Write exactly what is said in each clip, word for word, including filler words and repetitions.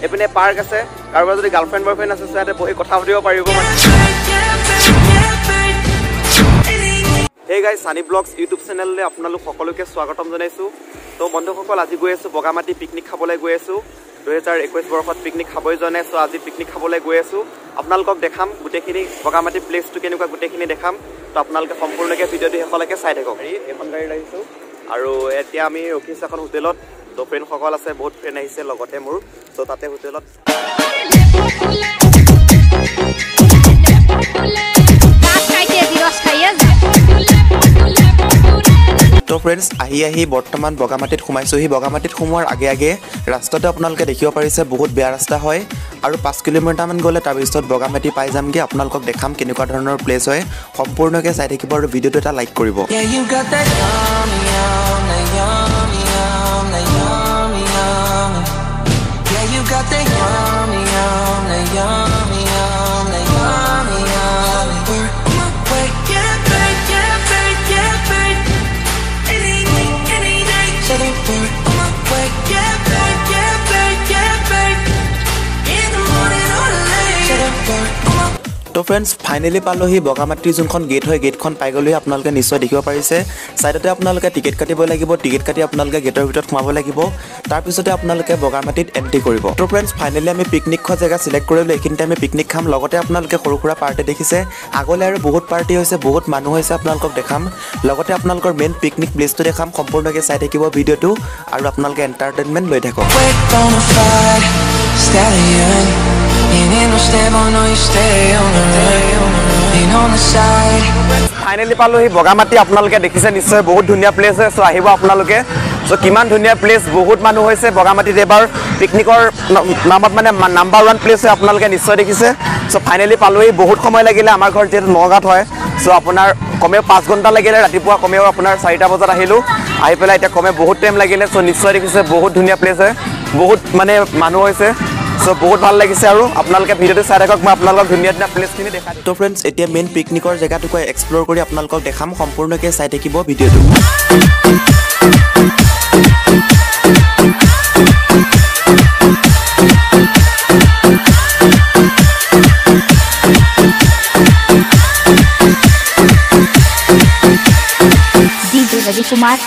এপিনে পাৰ্ক আছে কাৰোবাৰ যদি গাৰ্লফ্ৰেণ্ড বয়ফ্ৰেণ্ড আছে ইয়াতে বহি কথা পাতিব পাৰিব হে গাইজ সানি ব্লগছ ইউটিউব চেনেললৈ আপোনালোক সকলোকে স্বাগতম জনাইছোঁ তো বন্ধুসকল আজি গৈ আছোঁ বগামাটি পিকনিক খাবলৈ গৈ আছোঁ দুহেজাৰ একৈছ বৰ্ষত পিকনিক খাবই যোৱা নাই চ' আজি পিকনিক খাবলৈ গৈ আছোঁ আপোনালোকক দেখাম গোটেইখিনি বগামাটি প্লেচটো কেনেকুৱা গোটেইখিনি দেখাম তো আপোনালোকে সম্পূৰ্ণকৈ ভিডিঅ'টো শেষলৈকে চাই থাকক এখন গাড়ীত আহিছোঁ আৰু এতিয়া আমি ৰখিছোঁ এখন হোটেলত তো ফ্ৰেণ্ডসকল আছে বহুত ফ্ৰেণ্ড আহিছে লগতে মোৰ চ' তাতে হোটেলত তো ফ্ৰেণ্ডছ আহি আহি বৰ্তমান বগামাটিত সোমাইছোহি বগামাটিত সোমোৱাৰ আগে আগে ৰাস্তাটো আপোনালোকে দেখিব পাৰিছে বহুত বেয়া ৰাস্তা হয় আৰু পাঁচ কিলোমিটাৰমান গ'লে তাৰপিছত বগামাটি পাই যামগৈ আপোনালোকক দেখাম কেনেকুৱা ধৰণৰ প্লেচ হয় সম্পূৰ্ণকৈ চাই থাকিব আৰু ভিডিঅ'টো এটা লাইক কৰিব তো ফ্ৰেণ্ডছ ফাইনেলি পালোহি বগামাটিৰ যোনখন গেট হয় গেটখন পাই গ'লেহি আপোনালোকে নিশ্চয় দেখিব পাৰিছে ছাইডতে আপোনালোকে টিকেট কাটিব লাগিব টিকেট কাটি আপোনালোকে গেটৰ ভিতৰত সোমাব লাগিব তাৰপিছতে আপোনালোকে বগামাটিত এণ্ট্ৰি কৰিব তো ফ্ৰেণ্ডছ ফাইনেলি আমি পিকনিক খোৱা জেগা চিলেক্ট কৰিলোঁ এইখিনিতে আমি পিকনিক খাম লগতে আপোনালোকে সৰু সুৰা পাৰ্টি দেখিছে আগলৈ আৰু বহুত পাৰ্টি হৈছে বহুত মানুহ হৈছে আপোনালোকক দেখাম লগতে আপোনালোকৰ মেইন পিকনিক প্লেচটো দেখাম সম্পূৰ্ণকৈ চাই থাকিব ভিডিঅ'টো আৰু আপোনালোকে এণ্টাৰটেইনমেণ্ট লৈ থাকক ফাইনেলি পালোহি বগামাটি আপোনালোকে দেখিছে নিশ্চয় বহুত ধুনীয়া প্লেচ হয় চ' আহিব আপোনালোকে চ' কিমান ধুনীয়া প্লেচ বহুত মানুহ হৈছে বগামাটিত এবাৰ পিকনিকৰ নামত মানে নাম্বাৰ ওৱান প্লেচ হয় আপোনালোকে নিশ্চয় দেখিছে চ' ফাইনেলি পালোহি বহুত সময় লাগিলে আমাৰ ঘৰ যিহেতু নগাঁৱত হয় চ' আপোনাৰ কমেও পাঁচ ঘণ্টা লাগিলে ৰাতিপুৱা কমেও আপোনাৰ চাৰিটা বজাত আহিলোঁ আহি পেলাই এতিয়া কমে বহুত টাইম লাগিলে চ' নিশ্চয় দেখিছে বহুত ধুনীয়া প্লেচ হয় বহুত মানে মানুহ হৈছে চ' বহুত ভাল লাগিছে আৰু আপোনালোকে ভিডিঅ'টো চাই থাকক মই আপোনালোকক ধুনীয়া ধুনীয়া প্লেচখিনি দেখাই দিম তো ফ্ৰেণ্ডছ এতিয়া মেইন পিকনিকৰ জেগাটোকৈ এক্সপ্ল'ৰ কৰি আপোনালোকক দেখাম সম্পূৰ্ণকৈ চাই থাকিব ভিডিঅ'টো ডিজে ৰবি কুমাৰ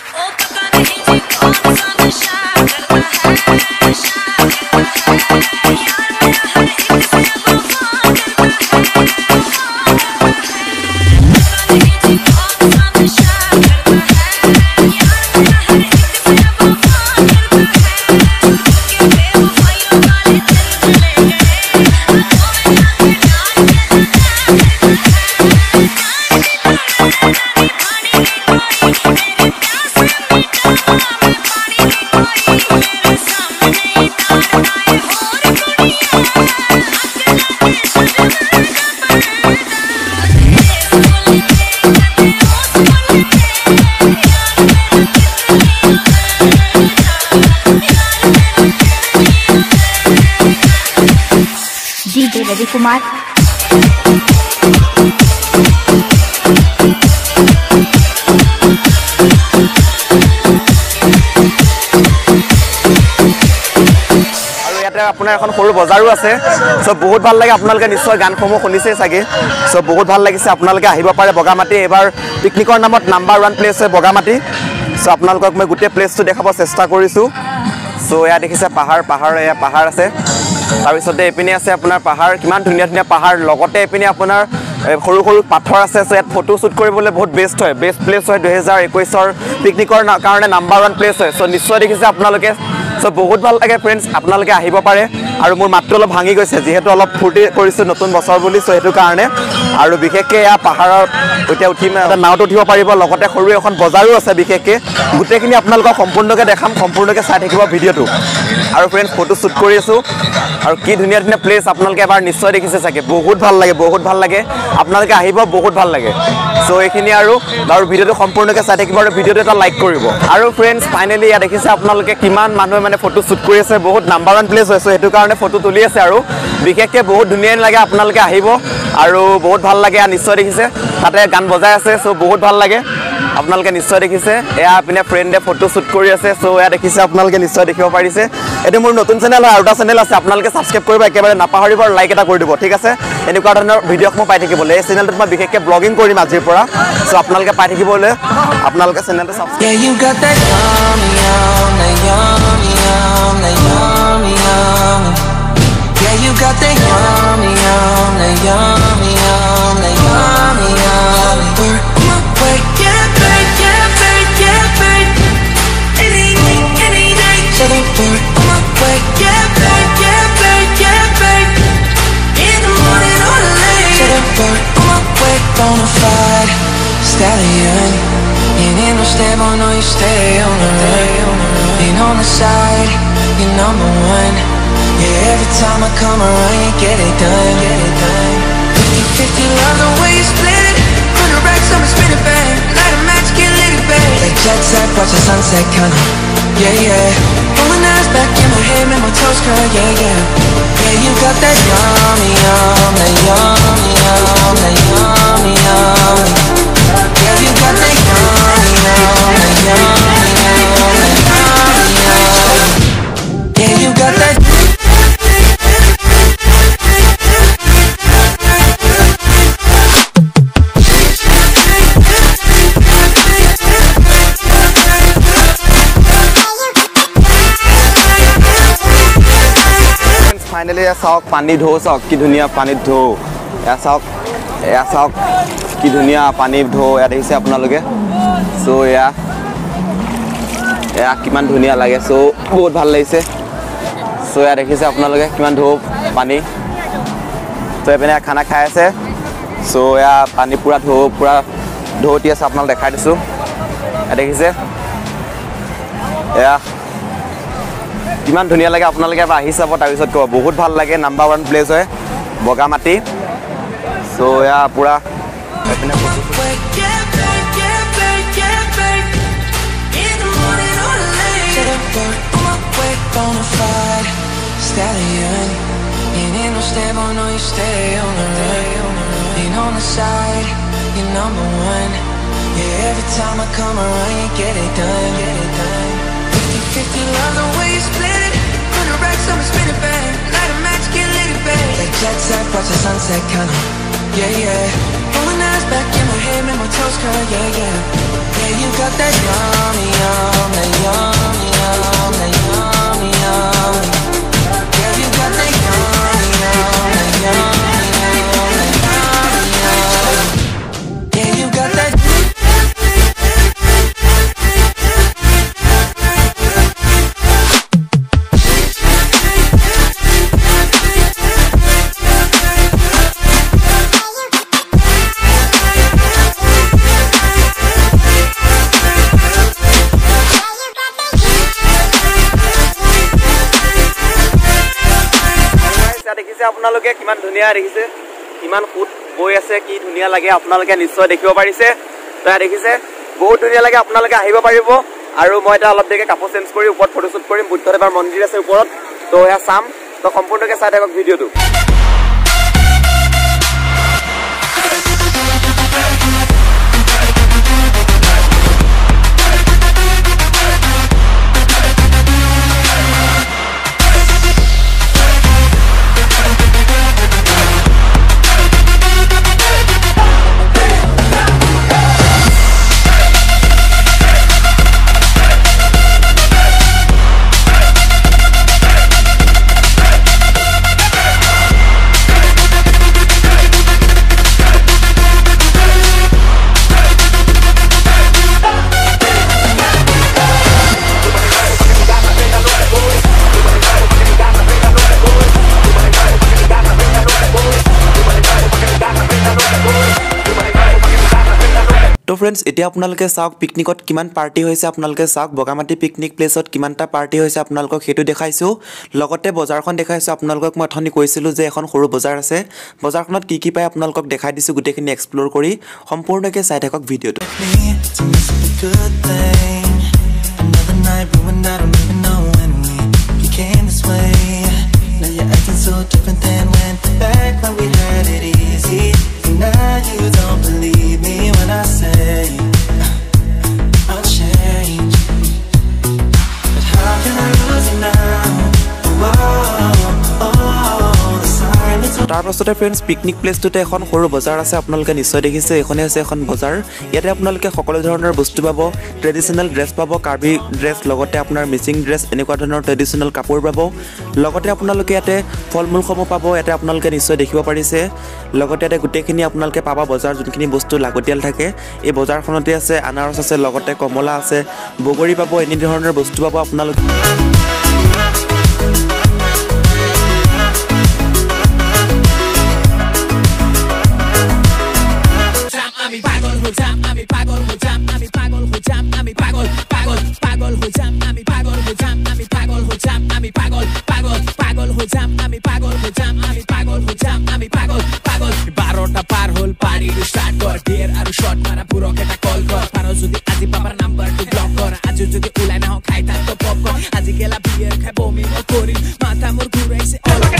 ডিজে ৰবি কুমাৰ আপোনাৰ এখন সৰু বজাৰো আছে চ' বহুত ভাল লাগে আপোনালোকে নিশ্চয় গানসমূহ শুনিছে চাগে চ' বহুত ভাল লাগিছে আপোনালোকে আহিব পাৰে বগামাটি এবাৰ পিকনিকৰ নামত নাম্বাৰ ওৱান প্লেচ হয় বগামাটি চ' আপোনালোকক মই গোটেই প্লেচটো দেখাব চেষ্টা কৰিছোঁ চ' এয়া দেখিছে পাহাৰ পাহাৰ এয়া পাহাৰ আছে তাৰপিছতে এইপিনে আছে আপোনাৰ পাহাৰ কিমান ধুনীয়া ধুনীয়া পাহাৰ লগতে এইপিনে আপোনাৰ সৰু সৰু পাথৰ আছে চ' ইয়াত ফটো শ্বুট কৰিবলৈ বহুত বেষ্ট হয় বেষ্ট প্লেচ হয় দুহেজাৰ একৈছৰ পিকনিকৰ কাৰণে নাম্বাৰ ওৱান প্লেচ হয় চ' নিশ্চয় দেখিছে আপোনালোকে চ' বহুত ভাল লাগে ফ্ৰেণ্ডছ আপোনালোকে আহিব পাৰে আৰু মোৰ মাতটো অলপ ভাঙি গৈছে যিহেতু অলপ ফূৰ্তি কৰিছোঁ নতুন বছৰ বুলি চ' সেইটো কাৰণে আৰু বিশেষকৈ এয়া পাহাৰত এতিয়া উঠিম নাওত উঠিব পাৰিব লগতে সৰু এখন বজাৰো আছে বিশেষকৈ গোটেইখিনি আপোনালোকক সম্পূৰ্ণকৈ দেখাম সম্পূৰ্ণকৈ চাই থাকিব ভিডিঅ'টো আৰু ফ্ৰেণ্ডছ ফটো শ্বুট কৰি আছোঁ আৰু কি ধুনীয়া ধুনীয়া প্লেচ আপোনালোকে এবাৰ নিশ্চয় দেখিছে চাগে বহুত ভাল লাগে বহুত ভাল লাগে আপোনালোকে আহিব বহুত ভাল লাগে চ' এইখিনি আৰু আৰু ভিডিঅ'টো সম্পূৰ্ণকৈ চাই থাকিব আৰু ভিডিঅ'টো এটা লাইক কৰিব আৰু ফ্ৰেণ্ডছ ফাইনেলি ইয়াত দেখিছে আপোনালোকে কিমান মানুহে মানে ফটো শ্বুট কৰি আছে বহুত নাম্বাৰ ওৱান প্লেচ হৈছে সেইটো কাৰণে ফটো তুলি আছে আৰু বিশেষকৈ বহুত ধুনীয়া লাগে আপোনালোকে আহিব আৰু বহুত ভাল লাগে নিশ্চয় দেখিছে তাতে গান বজাই আছে চ' বহুত ভাল লাগে আপোনালোকে নিশ্চয় দেখিছে এয়া আপুনি ফ্ৰেণ্ডে ফটো শ্বুট কৰি আছে সো এয়া দেখিছে আপোনালোকে নিশ্চয় দেখিব পাৰিছে এটো মোৰ নতুন চেনেল হয় আৰু এটা চেনেল আছে আপোনালোকে সাবস্ক্ৰাইব কৰিব একেবাৰে নাপাহৰিব আৰু লাইক এটা কৰি দিব ঠিক আছে এনেকুৱা ধৰণৰ ভিডিঅ'সমূহ পাই থাকিবলৈ এই চেনেলটোত মই বিশেষকৈ ব্লগিং কৰিম আজিৰ পৰা সো আপোনালোকে পাই থাকিবলৈ আপোনালোকে চেনেলটো subscribe Yeah, you got that yummy, yum, that yummy, yum, that yummy, yummy. Yeah, you got that yummy, yum, that yummy, yum, that yummy, yummy. Work my way, yeah, babe, yeah, babe, yeah, babe. Any day, any day. So they work my way, yeah, babe, yeah, babe, yeah, babe. In the morning or late. So they work my way, bonafide stallion. You ain't no stable, no, you stay on the run. Ain't on the side, you're number one. Yeah, every time I come around, you get it done, get it done. fifty fifty, love the way you split it. Put the racks on the spinning bang. Light a match, get lit, babe. Like jet set, watch the sunset, kinda. Yeah, yeah. Pulling eyes back in my head, make my toes curl, yeah, yeah. Yeah, you got that yummy, yum, that yummy, yum, that yummy, yummy. Yeah, you got that yummy, yum, that yummy, yum, that yummy, yum. Yeah, you got that. Finally চাওক পানী ঢৌ চাওক কি ধুনীয়া পানীত ঢৌ এয়া চাওক এয়া চাওক কি ধুনীয়া পানীৰ ঢৌ এয়া দেখিছে আপোনালোকে চ' এয়া এয়া কিমান ধুনীয়া লাগে চ' বহুত ভাল লাগিছে চ' এয়া দেখিছে আপোনালোকে কিমান ঢৌ পানী চ' এইপিনে খানা খাই আছে চ' এয়া পানী পূৰা ঢৌ পূৰা ঢৌতি আছে আপোনালোক দেখাই দিছোঁ এয়া দেখিছে এয়া কিমান ধুনীয়া লাগে আপোনালোকে এবাৰ আহি চাব তাৰপিছত ক'ব বহুত ভাল লাগে নাম্বাৰ ওৱান প্লেচ হয় বগামাটি চ' এয়া পূৰা এইপিনে stallion. You ain't no stable, no, you stay on the run. Ain't on the side, you're number one. Yeah, every time I come around, you get it done, get it done. fifty fifty, love the way you split it. Put the racks on the spinning bang. Light a match, get lit, babe. Like jet set, watch the sunset, kinda. Yeah, yeah. Pulling eyes back in my head, make my toes curl, yeah, yeah. Yeah, you got that yummy, yum, that yummy, yum, that yummy, yummy. Yeah, you got that yummy, yum, that yummy, yum, that yummy, yum. Yeah, you got that. দেখিছে আপোনালোকে কিমান ধুনীয়া দেখিছে কিমান foot বৈ আছে কি ধুনীয়া লাগে আপোনালোকে নিশ্চয় দেখিব পাৰিছে তো দেখিছে বহুত ধুনীয়া লাগে আপোনালোকে আহিব পাৰিব আৰু মই এটা অলপ দেৰিকে কাপোৰ চেঞ্জ কৰি ওপৰত ফটো শ্বুট কৰিম বুদ্ধদেৱৰ মন্দিৰ আছে ওপৰত তো এয়া চাম তো সম্পূৰ্ণকৈ চাই থাকক ভিডিঅ'টো তো ফ্ৰেন্ডছ এতিয়া আপোনালোকে চাওক পিকনিকত কিমান পাৰ্টি হৈছে আপোনালোকে চাওক বগামাটি পিকনিক প্লেছত কিমানটা পাৰ্টি হৈছে আপোনালোকক হেতু দেখাইছো লগতে বজাৰখন দেখাইছো আপোনালোকক মই অথনি কৈছিলো যে এখন সৰু বজাৰ আছে বজাৰখনত কি কি পায় আপোনালোকক দেখাই দিছো গুটেখিনি এক্সপ্লোৰ কৰি সম্পূৰ্ণকৈ চাই থাকক ভিডিঅ'টো Now you don't believe me when I say তাৰ পাছতে ফ্ৰেণ্ডছ পিকনিক প্লেচটোতে এখন সৰু বজাৰ আছে আপোনালোকে নিশ্চয় দেখিছে এইখনে আছে এখন বজাৰ ইয়াতে আপোনালোকে সকলো ধৰণৰ বস্তু পাব ট্ৰেডিশনেল ড্ৰেছ পাব কাৰ্বি ড্ৰেছ লগতে আপোনাৰ মিচিং ড্ৰেছ এনেকুৱা ধৰণৰ ট্ৰেডিশনেল কাপোৰ পাব লগতে আপোনালোকে ইয়াতে ফলমূলসমূহ পাব ইয়াতে আপোনালোকে নিশ্চয় দেখিব পাৰিছে লগতে ইয়াতে গোটেইখিনি আপোনালোকে পাব বজাৰ যোনখিনি বস্তু লাগতিয়াল থাকে এই বজাৰখনতে আছে আনাৰস আছে লগতে কমলা আছে বগৰী পাব এনে ধৰণৰ বস্তু পাব আপোনালোকে আমি পাগল হয়ে যাম আমি পাগল হয়ে যাম আমি পাগল হয়ে যাম আমি পাগল পাগল পাগল হয়ে যাম আমি পাগল হয়ে যাম আমি পাগল হয়ে যাম আমি পাগল পাগল পাগল হয়ে যাম আমি পাগল হয়ে যাম আমি পাগল হয়ে যাম আমি পাগল পাগল বারোটা পার হল পারি স্টার্ট কর ডের আর শট মারা পুরো কেটা কল কর পারো যদি আজি পাবার নাম্বার টু ব্লক কর আজ যদি উলাই না খাই তা তো পপ কর আজি গেলা বিয়ের খাই বমি ও করি মাথা মোর ঘুরাইছে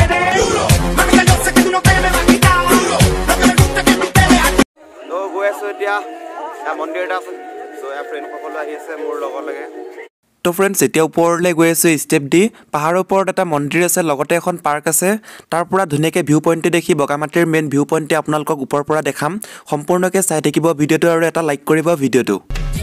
এতিয়া মন্দিৰ এটা আছে সো এ ফ্ৰেণ্ড সকলো আহি আছে মোৰ লগৰ লাগে তো ফ্ৰেণ্ডছ এতিয়া ওপৰলৈ গৈ আছো ষ্টেপ দি পাহাৰৰ ওপৰত এটা মন্দিৰ আছে লগতে এখন পাৰ্ক আছে তাৰ পৰা ধুনীয়াকৈ ভিউ পইণ্টটো দেখি বগামাটিৰ মেইন ভিউ পইণ্টে আপোনালোকক ওপৰৰ পৰা দেখাম সম্পূৰ্ণকৈ চাই থাকিব ভিডিঅ'টো আৰু এটা লাইক কৰিব ভিডিঅ'টো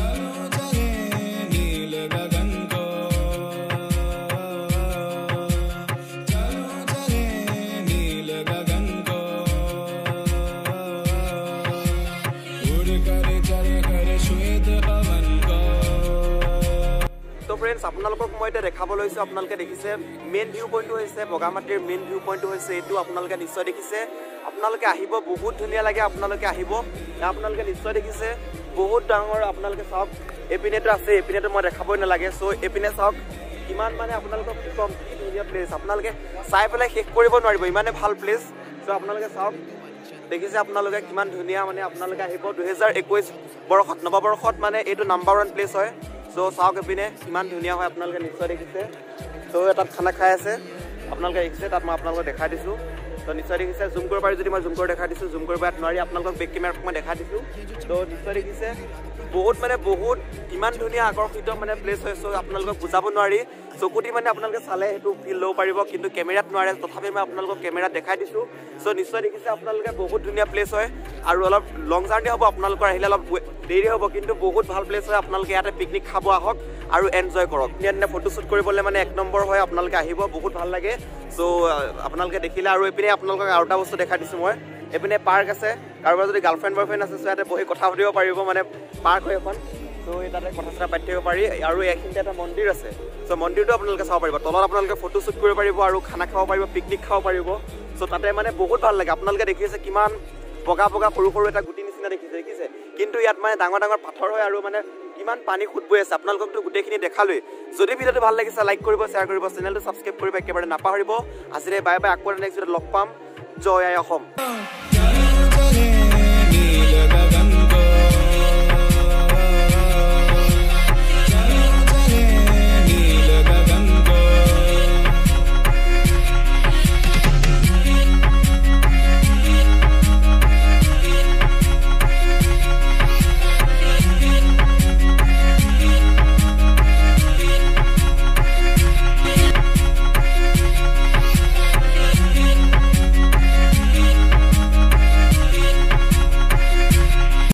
ফ্ৰেণ্ডছ আপোনালোকক মই এটা দেখাব লৈছো আপোনালোকে দেখিছে মেইন ভিউ পইণ্টটো হৈছে বগামাটিৰ মেইন ভিউ পইণ্টটো হৈছে এইটো আপোনালোকে নিশ্চয় দেখিছে আপোনালোকে আহিব বহুত ধুনীয়া লাগে আপোনালোকে আহিব আপোনালোকে নিশ্চয় দেখিছে বহুত ডাঙৰ আপোনালোকে চাওক এপিনেটো আছে এপিনেটো মই দেখাবই নালাগে সো এপিনে চাওক কিমান মানে আপোনালোকক কি কম কি ধুনীয়া প্লেচ আপোনালোকে চাই পেলাই শেষ কৰিব নোৱাৰিব ইমানে ভাল প্লেচ সো আপোনালোকে চাওক দেখিছে আপোনালোকে কিমান ধুনীয়া মানে আপোনালোকে আহিব দুহেজাৰ একৈছ বৰ্ষত নৱবৰ্ষত মানে এইটো নাম্বাৰ ওৱান প্লেচ হয় সো চাওক এপিনে কিমান ধুনীয়া হয় আপোনালোকে নিশ্চয় দেখিছে সো তাত খানা খাই আছে আপোনালোকে দেখিছে তাত মই আপোনালোকক দেখাই দিছোঁ তো নিশ্চয় দেখিছে জুম কৰিব পাৰি যদি মই জুম কৰি দেখাই দিছোঁ জুম কৰিব নোৱাৰি আপোনালোকক বেক কেমেৰাত মই দেখাই দিছোঁ তো নিশ্চয় দেখিছে বহুত মানে বহুত ইমান ধুনীয়া আকৰ্ষিত মানে প্লেচ হয় সো আপোনালোকক বুজাব নোৱাৰি চকুটি মানে আপোনালোকে চালে সেইটো ফিল ল'ব পাৰিব কিন্তু কেমেৰাত নোৱাৰে তথাপি মই আপোনালোকক কেমেৰাত দেখাই দিছোঁ সো নিশ্চয় দেখিছে আপোনালোকে বহুত ধুনীয়া প্লেচ হয় আৰু অলপ লং জাৰ্ণি হ'ব আপোনালোকৰ আহিলে অলপ দেৰি হ'ব কিন্তু বহুত ভাল প্লেচ হয় আপোনালোকে ইয়াতে পিকনিক খাব আহক আৰু এনজয় কৰক ধুনীয়া ধুনীয়া ফটোশ্বুট কৰিবলৈ মানে এক নম্বৰ হয় আপোনালোকে আহিব বহুত ভাল লাগে সো আপোনালোকে দেখিলে আৰু এইপিনে আপোনালোকক আৰু এটা বস্তু দেখাই দিছোঁ মই এইপিনে পাৰ্ক আছে কাৰোবাৰ যদি গাৰ্লফ্ৰেণ্ড বয়ফ্ৰেণ্ড আছে সো ইয়াতে বহি কথা পাতিব পাৰিব মানে পাৰ্ক হয় এখন সো তাতে কথা চথা পাতি থাকিব পাৰি আৰু এইখিনিতে এটা মন্দিৰ আছে সো মন্দিৰটো আপোনালোকে চাব পাৰিব তলত আপোনালোকে ফটোশ্বুট কৰিব পাৰিব আৰু খানা খাব পাৰিব পিকনিক খাব পাৰিব সো তাতে মানে বহুত ভাল লাগে আপোনালোকে দেখিছে কিমান বগা বগা সৰু সৰু এটা গুটি নিচিনা দেখিছে দেখিছে কিন্তু ইয়াত মানে ডাঙৰ ডাঙৰ পাথৰ হয় আৰু মানে কিমান পানী খুট বৈ আছে আপোনালোককতো গোটেইখিনি দেখালোৱে যদি ভিডিঅ'টো ভাল লাগিছে লাইক কৰিব শ্বেয়াৰ কৰিব চেনেলটো ছাবস্ক্ৰাইব কৰিব একেবাৰে নাপাহৰিব আজিলৈ বাই বাই আকৌ নেক্সট ভিডিঅ'ত লগ পাম জয় আই অসম